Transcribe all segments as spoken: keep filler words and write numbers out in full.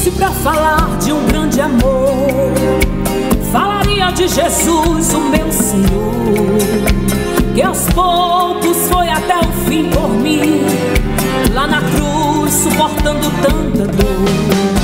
vivesse pra falar de um grande amor, falaria de Jesus, o meu Senhor, que aos poucos foi até o fim por mim, lá na cruz suportando tanta dor.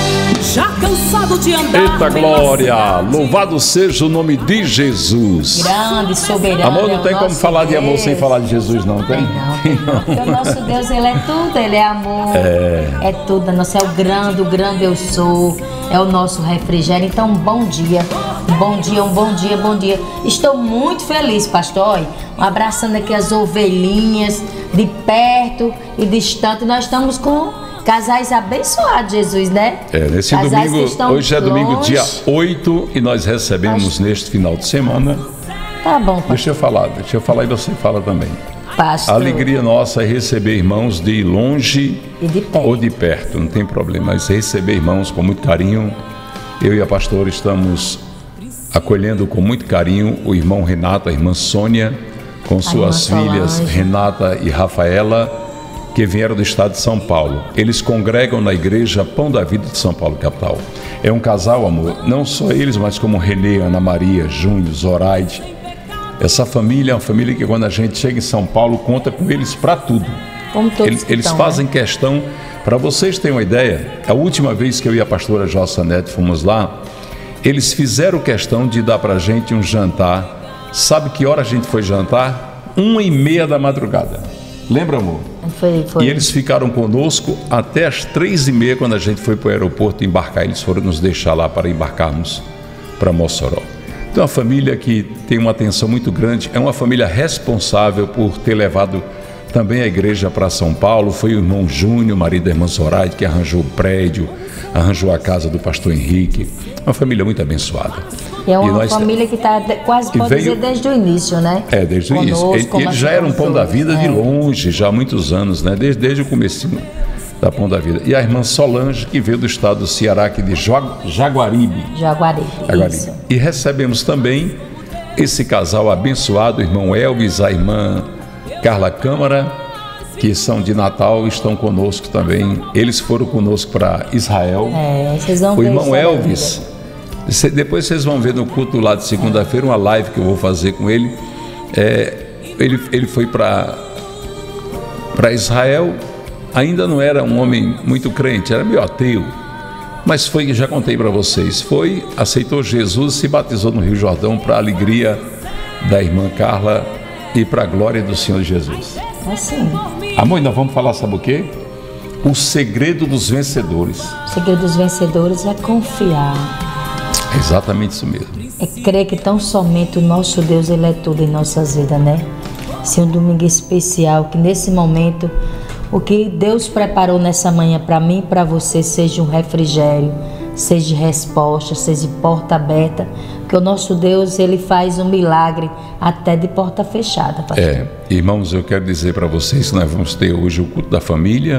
Já cansado de andar. Eita glória! Louvado seja o nome de Jesus. Grande, soberano. Amor, não tem como falar Deus. de amor sem falar de Jesus, não tem? Não, tem não. Porque o nosso Deus, ele é tudo, ele é amor. É. É tudo, nosso, é o grande, o grande eu sou. É o nosso refrigério. Então, bom dia. Bom dia, um bom dia, bom dia. Estou muito feliz, pastor. Um abraçando aqui as ovelhinhas, de perto e distante. Nós estamos com casais abençoados, Jesus, né? É, nesse casais domingo, hoje é domingo, longe. dia oito, e nós recebemos Pastor. neste final de semana. Tá bom, pastor. Deixa eu falar, deixa eu falar e você fala também. Pastor. A alegria nossa é receber irmãos de longe E de perto. ou de perto, não tem problema, mas receber irmãos com muito carinho. Eu e a pastora estamos acolhendo com muito carinho o irmão Renato, a irmã Sônia, com suas irmã filhas Solange. Renata e Rafaela, que vieram do estado de São Paulo. Eles congregam na igreja Pão da Vida de São Paulo, capital. É um casal, amor, não só eles, mas como Renê, Ana Maria, Júnior, Zoraide. Essa família é uma família que quando a gente chega em São Paulo, conta com eles para tudo. Como todos Eles, que eles estão, fazem né? questão, para vocês terem uma ideia, a última vez que eu e a pastora Jossa Neto fomos lá, eles fizeram questão de dar para a gente um jantar. Sabe que hora a gente foi jantar? Uma e meia da madrugada. Lembra, amor? Foi, foi. E eles ficaram conosco até as três e meia, quando a gente foi para o aeroporto embarcar. Eles foram nos deixar lá para embarcarmos para Mossoró. Então, é uma família que tem uma atenção muito grande, é uma família responsável por ter levado também a igreja para São Paulo. Foi o irmão Júnior, marido da irmã Zoraide, que arranjou o prédio, arranjou a casa do pastor Henrique. Uma família muito abençoada. E é uma E nós- família que está quase, que pode veio- dizer, desde o início, né? É, desde o início. Conosco, Ele, como ele a já gente era um pão da vida de é. longe, já há muitos anos, né? Desde, desde o começo da Pão da Vida. E a irmã Solange, que veio do estado do Ceará, aqui de Jo- Jaguaribe. Jaguaribe. Jaguaribe. Isso. E recebemos também esse casal abençoado, o irmão Elvis, a irmã Carla Câmara, que são de Natal, estão conosco também. Eles foram conosco para Israel. É, vocês vão O ver irmão isso aí Elvis, cê- depois vocês vão ver no culto lá de segunda-feira, uma live que eu vou fazer com ele. É, ele, ele foi para para Israel, ainda não era um homem muito crente, era meio ateu, mas foi, já contei para vocês, foi, aceitou Jesus, se batizou no Rio Jordão para a alegria da irmã Carla e para a glória do Senhor Jesus. ainda. Assim, Amor, nós vamos falar, sabe o quê? O segredo dos vencedores. o segredo dos vencedores é confiar. É exatamente isso mesmo. É crer que tão somente o nosso Deus, ele é tudo em nossas vidas, né? Ser um domingo especial, que nesse momento, o que Deus preparou nessa manhã para mim e para você seja um refrigério, seja resposta, seja porta aberta, porque o nosso Deus, ele faz um milagre até de porta fechada, pastor. É, irmãos, eu quero dizer para vocês que nós vamos ter hoje o culto da família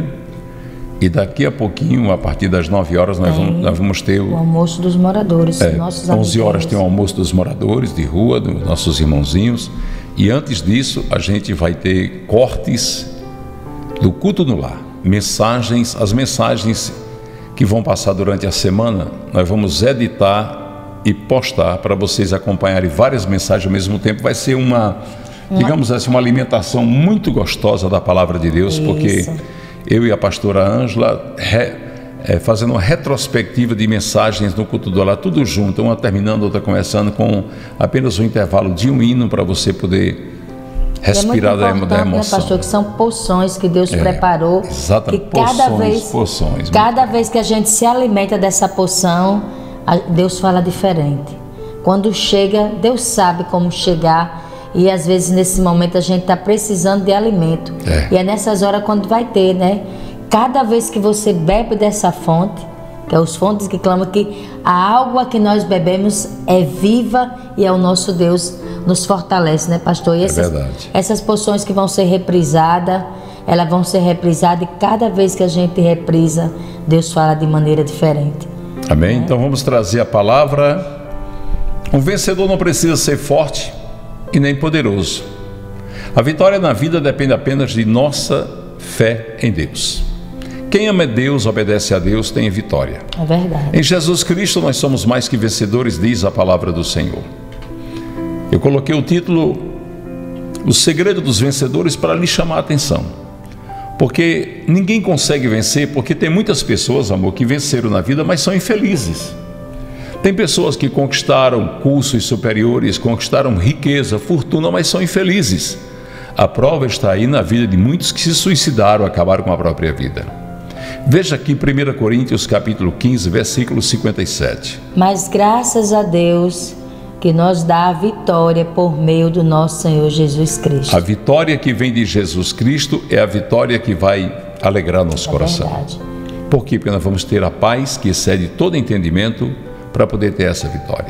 e daqui a pouquinho, a partir das nove horas, nós, vamos, nós vamos ter O o... almoço dos moradores, É, nossos onze horas tem o amiguinhos. almoço dos moradores de rua, dos nossos irmãozinhos. E antes disso, a gente vai ter cortes do culto no lar. Mensagens, as mensagens que vão passar durante a semana, nós vamos editar e postar para vocês acompanharem várias mensagens ao mesmo tempo. Vai ser uma, digamos assim, uma alimentação muito gostosa da palavra de Deus, porque Isso. eu e a pastora Ângela, re- é, fazendo uma retrospectiva de mensagens no culto do lar, tudo junto, uma terminando, outra começando, com apenas um intervalo de um hino para você poder respirar é da, muito da importante, né, emoção. pastor, que são poções que Deus preparou. exatamente, Que cada poções, vez, poções. cada vez que a gente se alimenta dessa poção, a- Deus fala diferente. Quando chega, Deus sabe como chegar. E às vezes nesse momento a gente está precisando de alimento. É. E é nessas horas quando vai ter, né? Cada vez que você bebe dessa fonte, que é os fontes que clamam que a água que nós bebemos é viva e é o nosso Deus nos fortalece, né, pastor? E essas, verdade. essas poções que vão ser reprisadas, elas vão ser reprisadas e cada vez que a gente reprisa, Deus fala de maneira diferente. Amém? Então vamos trazer a palavra. Um vencedor não precisa ser forte e nem poderoso. A vitória na vida depende apenas de nossa fé em Deus. Quem ama Deus, obedece a Deus, tem vitória. É verdade. Em Jesus Cristo nós somos mais que vencedores, diz a palavra do Senhor. Eu coloquei o título O Segredo dos Vencedores para lhe chamar a atenção. Porque ninguém consegue vencer, porque tem muitas pessoas, amor, que venceram na vida, mas são infelizes. Tem pessoas que conquistaram cursos superiores, conquistaram riqueza, fortuna, mas são infelizes. A prova está aí na vida de muitos que se suicidaram, acabaram com a própria vida. Veja aqui primeira Coríntios capítulo quinze, versículo cinquenta e sete. Mas graças a Deus que nos dá a vitória por meio do nosso Senhor Jesus Cristo. A vitória que vem de Jesus Cristo é a vitória que vai alegrar nosso É coração. verdade. Por quê? Porque nós vamos ter a paz que excede todo entendimento para poder ter essa vitória.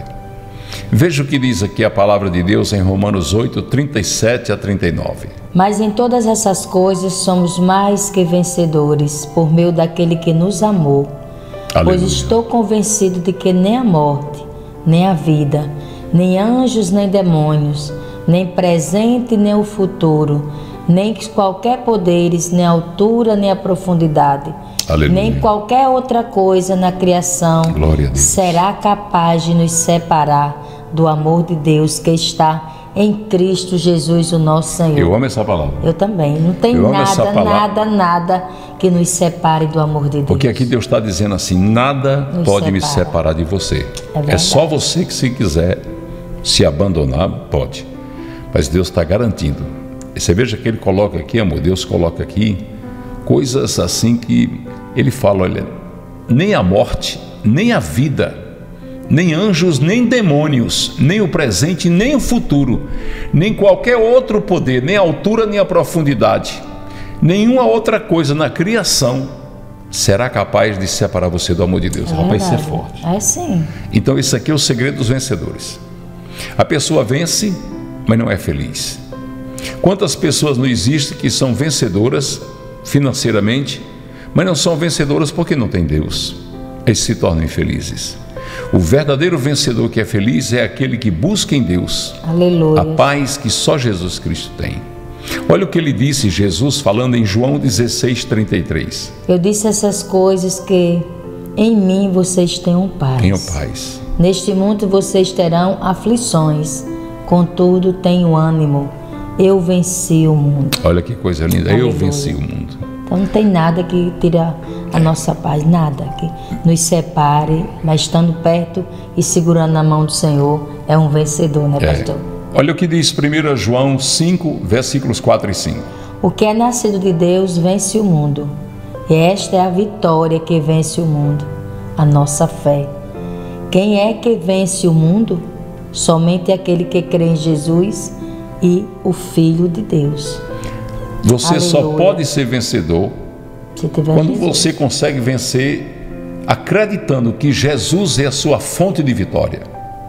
Veja o que diz aqui a palavra de Deus em Romanos oito, trinta e sete a trinta e nove. Mas em todas essas coisas somos mais que vencedores por meio daquele que nos amou. Aleluia. Pois estou convencido de que nem a morte, nem a vida, nem anjos, nem demônios, nem presente, nem o futuro, nem qualquer poderes, nem a altura, nem a profundidade, Aleluia. nem qualquer outra coisa na criação Glória a Deus. será capaz de nos separar do amor de Deus que está em Cristo Jesus, o nosso Senhor. Eu amo essa palavra. Eu também. Não tem Eu amo essa nada, palavra. nada, nada que nos separe do amor de Deus. Porque aqui Deus está dizendo assim, nada Nos pode me separa. separar de você. É É, verdade. só você que, se quiser se abandonar, pode. Mas Deus está garantindo. E você veja que Ele coloca aqui, amor, Deus coloca aqui coisas assim que Ele fala, olha, nem a morte, nem a vida, nem anjos, nem demônios, nem o presente, nem o futuro, nem qualquer outro poder, nem a altura, nem a profundidade, nenhuma outra coisa na criação será capaz de separar você do amor de Deus. É Rapaz, isso é verdade. forte. É sim. Então isso aqui é o segredo dos vencedores. A pessoa vence, mas não é feliz. Quantas pessoas não existem que são vencedoras financeiramente, mas não são vencedoras porque não tem Deus? Eles se tornam infelizes. O verdadeiro vencedor que é feliz é aquele que busca em Deus Aleluia. a paz que só Jesus Cristo tem. Olha o que ele disse, Jesus, falando em João dezesseis, trinta e três. Eu disse essas coisas que em mim vocês tenham paz. Tenham paz. Neste mundo vocês terão aflições, contudo tenham ânimo. Eu venci o mundo. Olha que coisa linda. Eu Aleluia. venci o mundo. Então não tem nada que tire a nossa paz, nada que nos separe, mas estando perto e segurando na mão do Senhor, é um vencedor, né, É. pastor? Olha o que diz primeira João cinco, versículos quatro e cinco. O que é nascido de Deus vence o mundo. E esta é a vitória que vence o mundo, a nossa fé. Quem é que vence o mundo? Somente aquele que crê em Jesus e o Filho de Deus. Você só Aleluia. pode ser vencedor Se tiver quando Jesus. você consegue vencer acreditando que Jesus é a sua fonte de vitória.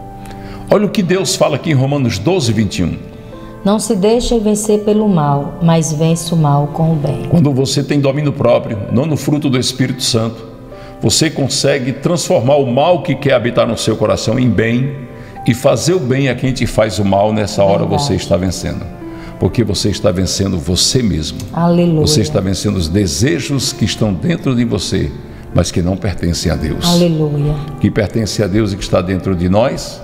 Olha o que Deus fala aqui em Romanos doze, vinte e um. Não se deixe vencer pelo mal, mas vence o mal com o bem. Quando você tem domínio próprio, não no fruto do Espírito Santo, você consegue transformar o mal que quer habitar no seu coração em bem e fazer o bem a quem te faz o mal. Nessa hora Verdade. você está vencendo, porque você está vencendo você mesmo. Aleluia. Você está vencendo os desejos que estão dentro de você, mas que não pertencem a Deus. Aleluia. O que pertence a Deus e que está dentro de nós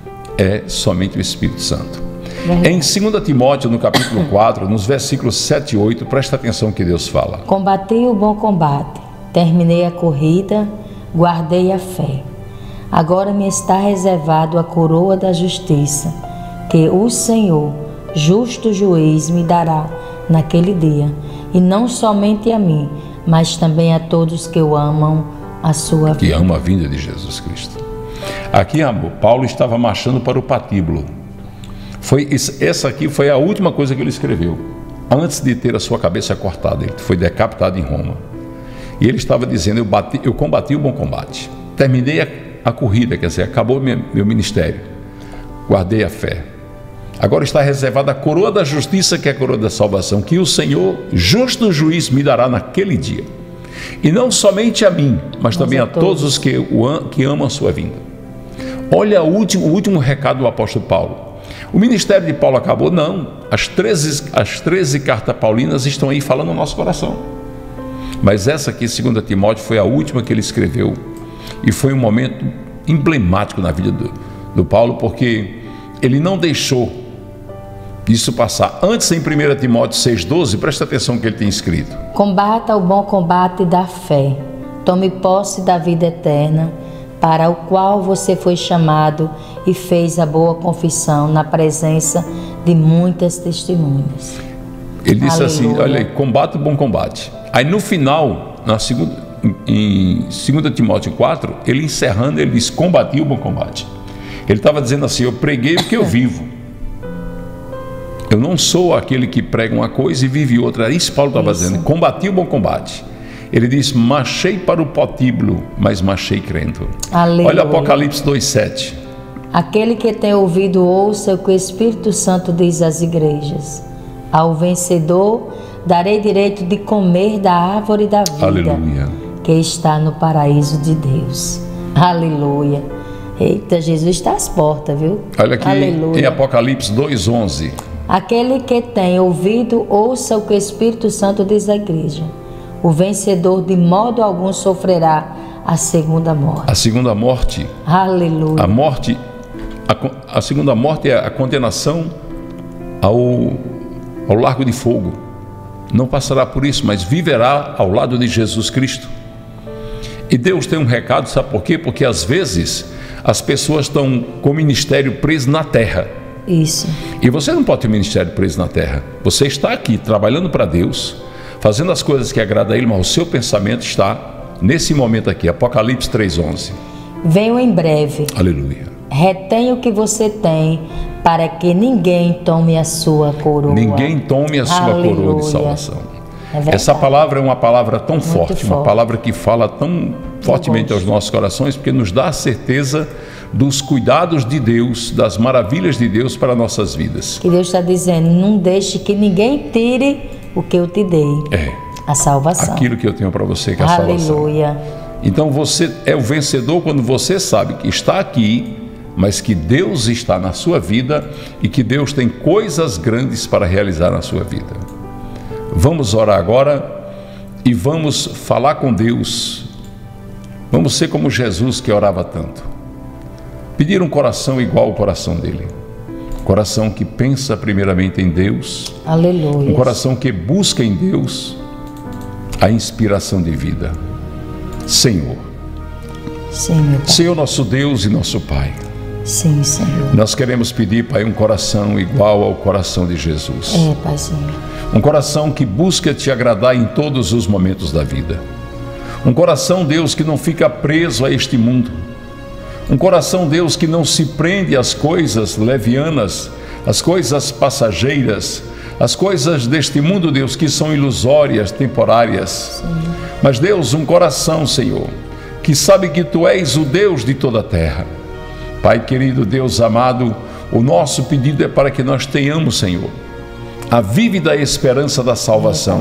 é somente o Espírito Santo. Verdade. Em segunda Timóteo, no capítulo quatro, nos versículos sete e oito, presta atenção que Deus fala. Combati o bom combate, terminei a corrida, guardei a fé. Agora me está reservado a coroa da justiça, que o Senhor, justo juiz, me dará naquele dia, e não somente a mim, mas também a todos que o amam a sua Que vida. ama a vinda de Jesus Cristo. Aqui, amor, Paulo estava marchando para o patíbulo. Foi, essa aqui foi a última coisa que ele escreveu, antes de ter a sua cabeça cortada. Ele foi decapitado em Roma. E ele estava dizendo, eu, bati, eu combati o bom combate, terminei a, a corrida, quer dizer, acabou meu, meu ministério, guardei a fé. Agora está reservada a coroa da justiça, que é a coroa da salvação, que o Senhor, justo juiz, me dará naquele dia. E não somente a mim, mas, Mas também a a todos os que, o, am- que amam a sua vinda. Olha o último, o último recado do apóstolo Paulo. O ministério de Paulo acabou? Não. As treze, as treze cartas paulinas estão aí falando no nosso coração. Mas essa aqui, segunda Timóteo, foi a última que ele escreveu. E foi um momento emblemático na vida do, do Paulo, porque ele não deixou isso passar. Antes, em primeira Timóteo seis, doze, presta atenção no que ele tem escrito. Combata o bom combate da fé. Tome posse da vida eterna, para o qual você foi chamado e fez a boa confissão na presença de muitas testemunhas. Ele disse Aleluia. assim, olha aí, combate o bom combate. Aí no final, na segunda, em segunda Timóteo quatro, ele encerrando, ele diz, combati o bom combate. Ele estava dizendo assim, eu preguei porque eu vivo. Eu não sou aquele que prega uma coisa e vive outra. Isso Paulo estava dizendo, combati o bom combate. Ele diz, marchei para o patíbulo, mas marchei crendo. Aleluia. Olha Apocalipse dois, sete. Aquele que tem ouvido, ouça o que o Espírito Santo diz às igrejas. Ao vencedor, darei direito de comer da árvore da vida, Aleluia, que está no paraíso de Deus. Aleluia. Eita, Jesus está às portas, viu? Olha aqui Aleluia. em Apocalipse dois, onze. Aquele que tem ouvido, ouça o que o Espírito Santo diz à igreja. O vencedor de modo algum sofrerá a segunda morte. A segunda morte, Aleluia. a morte, a, a segunda morte é a condenação ao, ao largo de fogo. Não passará por isso, mas viverá ao lado de Jesus Cristo. E Deus tem um recado, sabe por quê? Porque às vezes as pessoas estão com o ministério preso na terra. Isso. E você não pode ter o ministério preso na terra. Você está aqui trabalhando para Deus, fazendo as coisas que agradam a Ele, mas o seu pensamento está nesse momento aqui. Apocalipse três, onze. Venho em breve. Aleluia. Retém o que você tem, para que ninguém tome a sua coroa. Ninguém tome a sua Aleluia. coroa de salvação. É Essa palavra é uma palavra tão forte, forte, uma palavra que fala tão fortemente aos nossos corações, porque nos dá a certeza dos cuidados de Deus, das maravilhas de Deus para nossas vidas. Que Deus está dizendo, não deixe que ninguém tire o que eu te dei. É. A salvação. Aquilo que eu tenho para você, que é a salvação. Aleluia. Então você é o vencedor quando você sabe que está aqui, mas que Deus está na sua vida e que Deus tem coisas grandes para realizar na sua vida. Vamos orar agora e vamos falar com Deus. Vamos ser como Jesus, que orava tanto. Pedir um coração igual ao coração dele. Coração que pensa primeiramente em Deus. Aleluia. Um coração que busca em Deus a inspiração de vida. Senhor. Sim, meu Pai. Senhor nosso Deus e nosso Pai. Sim, Senhor. Nós queremos pedir, Pai, um coração igual ao coração de Jesus. É, Paizinho. Um coração que busca te agradar em todos os momentos da vida. Um coração, Deus, que não fica preso a este mundo. Um coração, Deus, que não se prende às coisas levianas, às coisas passageiras, às coisas deste mundo, Deus, que são ilusórias, temporárias. Sim. Mas, Deus, um coração, Senhor, que sabe que Tu és o Deus de toda a terra. Pai querido, Deus amado, o nosso pedido é para que nós tenhamos, Senhor, a vívida esperança da salvação,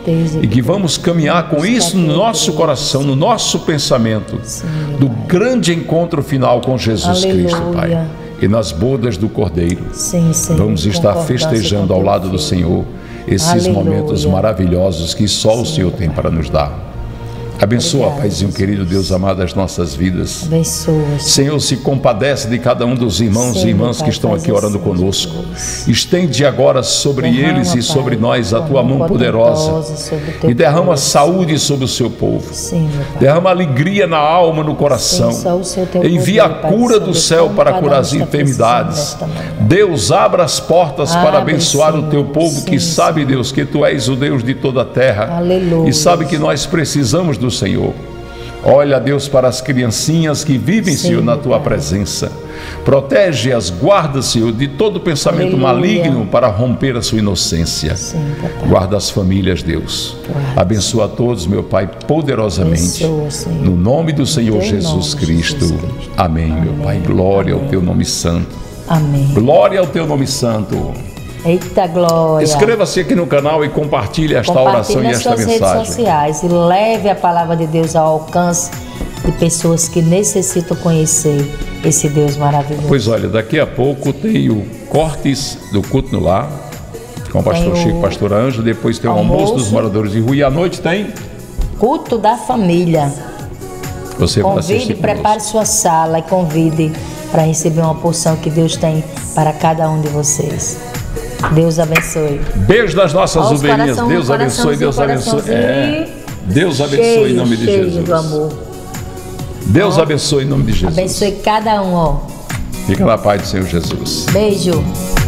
e que vamos caminhar com isso no nosso coração, no nosso pensamento, do grande encontro final com Jesus Cristo, Pai, e nas bodas do Cordeiro. Vamos estar festejando ao lado do Senhor esses momentos maravilhosos que só o Senhor tem para nos dar. Abençoa, Paizinho querido, Deus amado, as nossas vidas. Abençoa. Senhor, se compadece de cada um dos irmãos Sim, e irmãs pai, que estão aqui orando assim, conosco. Jesus. Estende agora sobre derrama, eles e pai, sobre nós a Tua mão poderosa. E derrama povo, saúde sobre o Seu povo. Sim, derrama alegria na alma, no coração. Sim, envia poder, a cura pai, do céu para curar as enfermidades. Deus, abra as portas abre, para abençoar Senhor. O Teu povo, Sim, que sabe, Senhor. Deus, que Tu és o Deus de toda a terra. Aleluia. E sabe que nós precisamos do Senhor. Olha, Deus, para as criancinhas que vivem, Sim, Senhor, na Tua Pai. Presença. Protege-as, guarda, Senhor, de todo pensamento Aleluia. Maligno para romper a sua inocência. Sim, guarda as famílias, Deus. Guarda. Abençoa a todos, meu Pai, poderosamente. Abençoa, no nome do Senhor Jesus Cristo. Jesus Cristo. Amém, Amém, meu Pai. Glória Amém. Ao Teu nome santo. Amém. Glória ao Teu nome santo. Eita glória! Inscreva-se aqui no canal e compartilhe esta compartilhe oração e esta mensagem. Compartilhe nas redes sociais e leve a palavra de Deus ao alcance de pessoas que necessitam conhecer esse Deus maravilhoso. Pois olha, daqui a pouco tem o cortes do culto no lar com o pastor Chico, pastor Ângelo, depois tem o almoço, almoço dos moradores de rua e à noite tem culto da família. Você vai Convide, assistir prepare conosco. sua sala e convide para receber uma porção que Deus tem para cada um de vocês. Deus abençoe. Beijo das nossas Ó, os ovelhinhas. coração- Deus abençoe, Deus coraçãozinho, abençoe. É. coraçãozinho. Deus abençoe Cheio, em nome de cheio Jesus. do amor. Deus Ó, abençoe em nome de Jesus. Abençoe cada um, ó. Fica na paz do Senhor Jesus. Beijo.